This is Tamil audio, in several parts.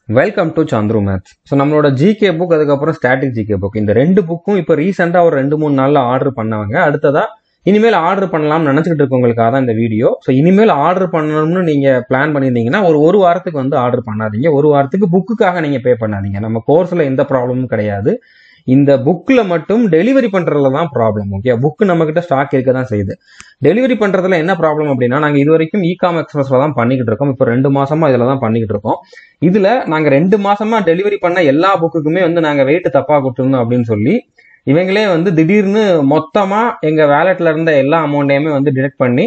Welcome to Chandru maths. So நம்மளோட ஜிகே புக், அதுக்கப்புறம் ஸ்டாட்டிக் ஜிகே புக், இந்த ரெண்டு புக்கும் இப்போ ரீசெண்டாக ஒரு 2-3 நாளில் ஆர்டர் பண்ணவங்க. அடுத்ததா இனிமேல் ஆர்டர் பண்ணலாம்னு நினச்சிக்கிட்டு இருக்கவங்களுக்காக தான் இந்த வீடியோ. ஸோ இனிமேல் ஆர்டர் பண்ணணும்னு நீங்கள் பிளான் பண்ணியிருந்தீங்கன்னா ஒரு வாரத்துக்கு வந்து ஆர்டர் பண்ணாதீங்க. ஒரு வாரத்துக்கு புக்குக்காக நீங்கள் பே பண்ணாதீங்க. நம்ம கோர்ஸில் எந்த ப்ராப்ளமும் கிடையாது. இந்த புக்கில் மட்டும் டெலிவரி பண்ணுறதுல தான் ப்ராப்ளம். ஓகே, புக்கு நம்மக்கிட்ட ஸ்டாக் இருக்க தான் செய்யுது. டெலிவரி பண்ணுறதுல என்ன ப்ராப்ளம் அப்படின்னா, நாங்கள் இது வரைக்கும் இகாம் எக்ஸ்பிரஸில் தான் பண்ணிக்கிட்டு இருக்கோம். இப்போ 2 மாசமா இதில் தான் பண்ணிக்கிட்டு இருக்கோம். இதில் நாங்கள் 2 மாசமா டெலிவரி பண்ண எல்லா புக்குக்குமே வந்து நாங்கள் வெயிட் தப்பாக கொடுத்துருந்தோம் அப்படின்னு சொல்லி இவங்களே வந்து திடீர்னு மொத்தமாக எங்கள் வேலெட்டில் இருந்த எல்லா அமௌண்ட்டையுமே வந்து டிடெக்ட் பண்ணி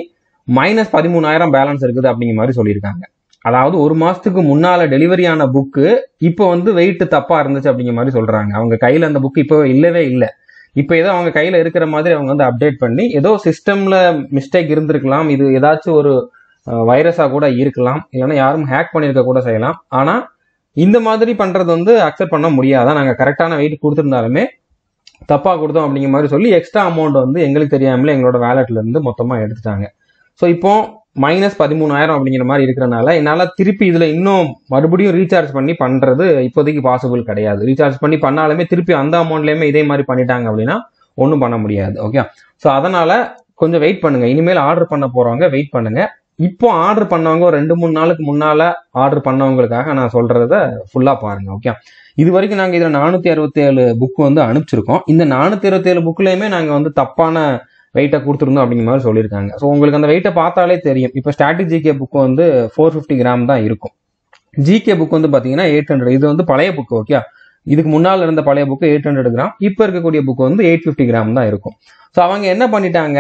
-13,000 பேலன்ஸ் இருக்குது அப்படிங்கிற மாதிரி சொல்லியிருக்காங்க. அதாவது 1 மாசத்துக்கு முன்னால டெலிவரி ஆன புக்கு இப்போ வந்து வெயிட் தப்பா இருந்துச்சு அப்படிங்கிற மாதிரி சொல்றாங்க. அவங்க கையில அந்த புக்கு இப்போ இல்லவே இல்லை. இப்போ ஏதோ அவங்க கையில இருக்கிற மாதிரி அவங்க வந்து அப்டேட் பண்ணி ஏதோ சிஸ்டம்ல மிஸ்டேக் இருந்திருக்கலாம், இது ஏதாச்சும் ஒரு வைரஸா கூட இருக்கலாம், இல்லைன்னா யாரும் ஹேக் பண்ணியிருக்க கூட செய்யலாம். ஆனா இந்த மாதிரி பண்றது வந்து அக்செப்ட் பண்ண முடியாதான். நாங்க கரெக்டான வெயிட் கொடுத்துருந்தாலுமே தப்பா கொடுத்தோம் அப்படிங்கிற மாதிரி சொல்லி எக்ஸ்ட்ரா அமௌண்ட் வந்து எங்களுக்கு தெரியாமலே எங்களோட வேலெட்ல இருந்து மொத்தமா எடுத்துட்டாங்க. ஸோ இப்போ -13,000 அப்படிங்கிற மாதிரி இருக்கிறனால என்னால் திருப்பி இதில் இன்னும் மறுபடியும் ரீசார்ஜ் பண்ணி பண்ணுறது இப்போதைக்கு பாசிபிள் கிடையாது. ரீசார்ஜ் பண்ணி பண்ணாலுமே திருப்பி அந்த அமௌண்ட்லேயுமே இதே மாதிரி பண்ணிட்டாங்க அப்படின்னா ஒன்றும் பண்ண முடியாது. ஓகே, ஸோ அதனால் கொஞ்சம் வெயிட் பண்ணுங்க. இனிமேல் ஆர்டர் பண்ண போகிறவங்க வெயிட் பண்ணுங்க. இப்போ ஆர்டர் பண்ணவங்க ஒரு 2-3 நாளுக்கு முன்னால் ஆர்டர் பண்ணவங்களுக்காக நான் சொல்கிறத ஃபுல்லாக பாருங்கள். ஓகே, இது வரைக்கும் நாங்கள் இதில் 467 புக்கு வந்து அனுப்பிச்சிருக்கோம். இந்த 467 புக்லேயுமே நாங்கள் வந்து தப்பான வெயிட்டை கொடுத்துருந்தோம் அப்படிங்கிற மாதிரி சொல்லியிருக்காங்க. ஸோ உங்களுக்கு அந்த வெயிட்டை பார்த்தாலே தெரியும். இப்போ ஸ்டாட்டிக் ஜிகே புக் வந்து 450 கிராம் தான் இருக்கும். ஜிகே புக் வந்து பார்த்தீங்கன்னா 800. இது வந்து பழைய புக்கு. ஓகே, இதுக்கு முன்னால் இருந்த பழைய புக்கு 800 கிராம். இப்போ இருக்கக்கூடிய புக்கு வந்து 850 கிராம் தான் இருக்கும். ஸோ அவங்க என்ன பண்ணிட்டாங்க,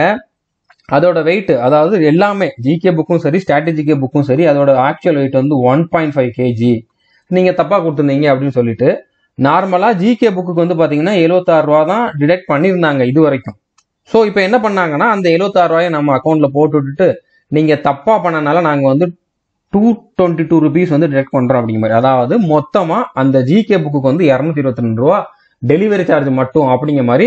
அதோட வெயிட், அதாவது எல்லாமே ஜிகே புக்கும் சரி ஸ்டாட்டிக் ஜிகே புக்கும் சரி, அதோட ஆக்சுவல் வெயிட் வந்து 1.5 kg நீங்கள் தப்பாக கொடுத்துருந்தீங்க அப்படின்னு சொல்லிட்டு நார்மலாக ஜிகே புக்கு வந்து பார்த்தீங்கன்னா 76 ரூபா தான் டிடெக்ட் பண்ணியிருந்தாங்க இது வரைக்கும். ஸோ இப்போ என்ன பண்ணாங்கன்னா, அந்த 76 ரூபாயை நம்ம அக்கௌண்ட்ல போட்டு விட்டுட்டு நீங்க தப்பா பண்ணனால நாங்க வந்து 222 ருபீஸ் வந்து டிடெக்ட் பண்றோம் அப்படிங்கிற மாதிரி. அதாவது மொத்தமா அந்த ஜிகே புக்கு வந்து 222 ரூபா டெலிவரி சார்ஜ் மட்டும் அப்படிங்கிற மாதிரி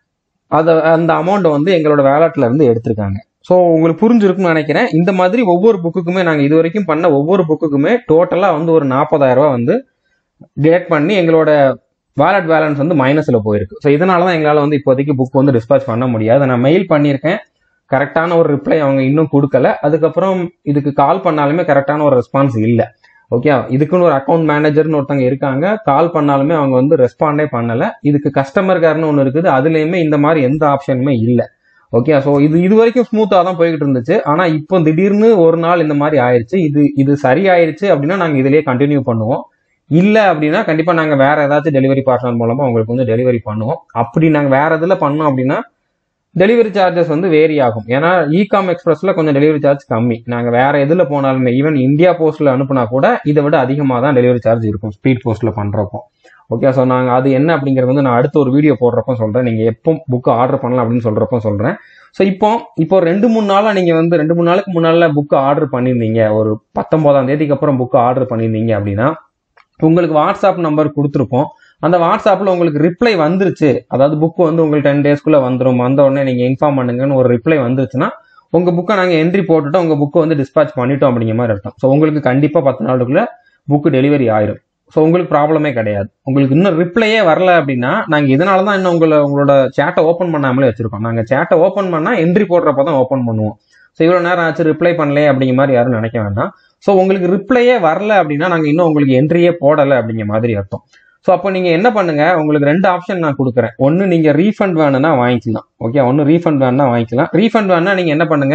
அந்த அமௌண்ட் வந்து எங்களோட வேலட்ல இருந்து எடுத்திருக்காங்க. ஸோ உங்களுக்கு புரிஞ்சிருக்குன்னு நினைக்கிறேன். இந்த மாதிரி ஒவ்வொரு புக்குக்குமே நாங்கள் இது வரைக்கும் பண்ண ஒவ்வொரு புக்குக்குமே டோட்டலா வந்து ஒரு 40,000 ரூபாய் வந்து டிடெக்ட் பண்ணி எங்களோட வாலெட் பேலன்ஸ் வந்து மைனஸ்ல போயிருக்கு. ஸோ இதனால தான் எங்களால் வந்து இப்போதைக்கு புக் வந்து டிஸ்பாச் பண்ண முடியாது. நான் மெயில் பண்ணியிருக்கேன், கரெக்டான ஒரு ரிப்ளை அவங்க இன்னும் கொடுக்கல. அதுக்கப்புறம் இதுக்கு கால் பண்ணாலுமே கரெக்டான ஒரு ரெஸ்பான்ஸ் இல்லை. ஓகே, இதுக்குன்னு ஒரு அக்கௌண்ட் மேனேஜர்னு ஒருத்தவங்க இருக்காங்க, கால் பண்ணாலுமே அவங்க வந்து ரெஸ்பாண்டே பண்ணல. இதுக்கு கஸ்டமர் கேர்னு ஒன்று இருக்குது, அதுலேயுமே இந்த மாதிரி எந்த ஆப்ஷனுமே இல்லை. ஓகே, ஸோ இது வரைக்கும் ஸ்மூத்தாக தான் போய்கிட்டு இருந்துச்சு. ஆனால் இப்போ திடீர்னு ஒரு நாள் இந்த மாதிரி ஆயிடுச்சு. இது சரி ஆயிடுச்சு அப்படின்னா நாங்கள் இதிலேயே கண்டினியூ பண்ணுவோம். இல்லை அப்படின்னா கண்டிப்பாக நாங்கள் வேற ஏதாச்சும் டெலிவரி பார்ட்னர் மூலமாக உங்களுக்கு வந்து டெலிவரி பண்ணுவோம். அப்படி நாங்கள் வேற இதில் பண்ணோம் அப்படின்னா டெலிவரி சார்ஜஸ் வந்து வேரி ஆகும். ஏன்னா இகாம் எக்ஸ்பிரஸ்ல கொஞ்சம் டெலிவரி சார்ஜ் கம்மி. நாங்கள் வேற எதில் போனாலுமே ஈவன் இந்தியா போஸ்ட்ல அனுப்புனா கூட இதை விட அதிகமாக தான் டெலிவரி சார்ஜ் இருக்கும் ஸ்பீட் போஸ்ட்ல பண்றப்போ. ஓகே, ஸோ நாங்கள் அது என்ன அப்படிங்கிறது வந்து நான் அடுத்த ஒரு வீடியோ போடுறப்போ சொல்றேன். நீங்க எப்போ புக் ஆர்டர் பண்ணலாம் அப்படின்னு சொல்றப்போ சொல்றேன். ஸோ இப்போ 2-3 நாளா நீங்க வந்து 2-3 நாளுக்கு முன்னால புக் ஆர்டர் பண்ணியிருந்தீங்க, ஒரு 19ஆம் தேதிக்கு அப்புறம் புக் ஆர்டர் பண்ணியிருந்தீங்க அப்படின்னா உங்களுக்கு வாட்ஸ்அப் நம்பர் கொடுத்துருப்போம். அந்த வாட்ஸ்அப்ல உங்களுக்கு ரிப்ளை வந்துருச்சு, அதாவது புக் வந்து உங்களுக்கு 10 டேஸ்க்குள்ள வந்துடும், வந்த உடனே நீங்க இன்ஃபார்ம் பண்ணுங்கன்னு ஒரு ரிப்ளை வந்துருச்சுன்னா உங்க புக்கை நாங்க என்ட்ரி போட்டுட்டோம், உங்க புக்கை வந்து டிஸ்பாச் பண்ணிட்டோம் அப்படிங்கிற மாதிரி அர்த்தம். ஸோ உங்களுக்கு கண்டிப்பா 10 நாளுக்குள்ள புக்கு டெலிவரி ஆயிரும். ஸோ உங்களுக்கு ப்ராப்ளமே கிடையாது. உங்களுக்கு இன்னும் ரிப்ளையே வரல அப்படின்னா நாங்க இதனாலதான் இன்னும் உங்களோட சேட்டை ஓப்பன் பண்ணாமலே வச்சிருக்கோம். நாங்க சேட்டை ஓப்பன் பண்ணா என்ட்ரி போடுறப்பதான் ஓப்பன் பண்ணுவோம். ஸோ இவ்வளவு நேரம் ஆச்சு ரிப்ளை பண்ணல அப்படிங்கிற மாதிரி யாரும் நினைக்க வேண்டாம். ஸோ உங்களுக்கு ரிப்ளையே வரல அப்படின்னா நாங்க இன்னும் உங்களுக்கு என்ட்ரியே போடலை அப்படிங்கிற மாதிரி அர்த்தம். ஸோ அப்போ நீங்க என்ன பண்ணுங்க, உங்களுக்கு 2 ஆப்ஷன் நான் கொடுக்குறேன். ஒன்னு நீங்க ரீஃபண்ட் வேணும்னா வாங்கிக்கலாம். ஓகே, ஒன்னு ரீஃபண்ட் வேணும்னா வாங்கிக்கலாம். ரீஃபண்ட் வேணும்னா நீங்க என்ன பண்ணுங்க,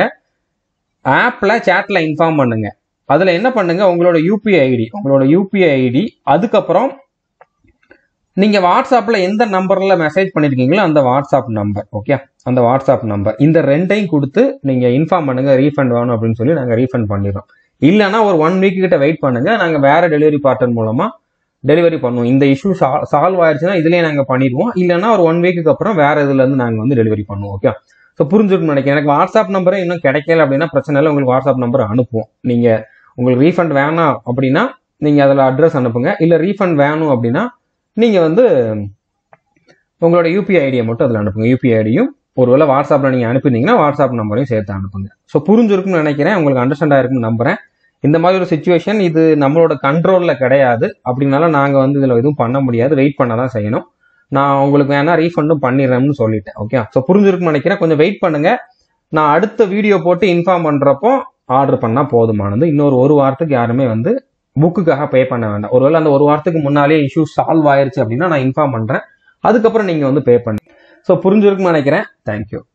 ஆப்ல சேட்ல இன்ஃபார்ம் பண்ணுங்க. அதுல என்ன பண்ணுங்க, உங்களோட யூபிஐ ஐடி அதுக்கப்புறம் நீங்க வாட்ஸ்அப்ல எந்த நம்பர்ல மெசேஜ் பண்ணிருக்கீங்களோ அந்த வாட்ஸ்அப் நம்பர். ஓகே, அந்த வாட்ஸ்அப் நம்பர் இந்த 2ஐயும் கொடுத்து நீங்க இன்ஃபார்ம் பண்ணுங்க ரீஃபண்ட் வேணும் அப்படின்னு சொல்லி நாங்க ரீஃபண்ட் பண்ணிடுறோம். இல்லைன்னா ஒரு 1 வீக் கிட்ட வெயிட் பண்ணுங்க, நாங்க வேற டெலிவரி பார்ட்னர் மூலமா டெலிவரி பண்ணுவோம். இந்த இஷ்யூ சால்வ் ஆயிடுச்சுன்னா இதுலயே நாங்க பண்ணிடுவோம். இல்லைன்னா ஒரு 1 வீக்கு அப்புறம் வேற இதுல இருந்து நாங்க வந்து டெலிவரி பண்ணுவோம். ஓகே, ஸோ புரிஞ்சுக்கணும்னு நினைக்கிறேன். எனக்கு வாட்ஸ்அப் நம்பரே இன்னும் கிடைக்கல அப்படின்னா பிரச்சனை இல்லை, உங்களுக்கு வாட்ஸ்அப் நம்பர் அனுப்புவோம். நீங்க உங்களுக்கு ரீஃபண்ட் வேணாம் அப்படின்னா நீங்க அதுல அட்ரஸ் அனுப்புங்க. இல்ல ரீஃபண்ட் வேணும் அப்படின்னா நீங்க வந்து உங்களோட யூபிஐ ஐடியை மட்டும் அதுல அனுப்புங்க. யூபிஐ ஐடியும் ஒருவேளை வாட்ஸ்அப்ல நீங்க அனுப்பினீங்கன்னா வாட்ஸ்அப் நம்பரையும் சேர்த்து அனுப்புங்க. ஸோ புரிஞ்சிருக்குன்னு நினைக்கிறேன், உங்களுக்கு அண்டர்ஸ்டாண்ட் ஆயிருக்குன்னு நம்புறேன். இந்த மாதிரி ஒரு சுச்சுவேஷன் இது நம்மளோட கண்ட்ரோல்ல கிடையாது. அப்படின்னால நாங்க வந்து இதுல எதுவும் பண்ண முடியாது, வெயிட் பண்ண தான் செய்யணும். நான் உங்களுக்கு வேணா ரீஃபண்டும் பண்ணிடுறேன்னு சொல்லிட்டேன். ஓகே, ஸோ புரிஞ்சிருக்குன்னு நினைக்கிறேன். கொஞ்சம் வெயிட் பண்ணுங்க. நான் அடுத்த வீடியோ போட்டு இன்ஃபார்ம் பண்றப்போ ஆர்டர் பண்ணா போதுமானது. இன்னொரு ஒரு வாரத்துக்கு யாருமே வந்து புக்குக்காக பே பண்ண வேண்டாம். ஒருவேளை அந்த ஒரு வாரத்துக்கு முன்னாலே இஷ்யூ சால்வ் ஆயிருச்சு அப்படின்னா நான் இன்ஃபார்ம் பண்றேன். அதுக்கப்புறம் நீங்க வந்து பே பண்ணு. ஸோ புரிஞ்சிருக்குன்னு நினைக்கிறேன். தேங்க்யூ.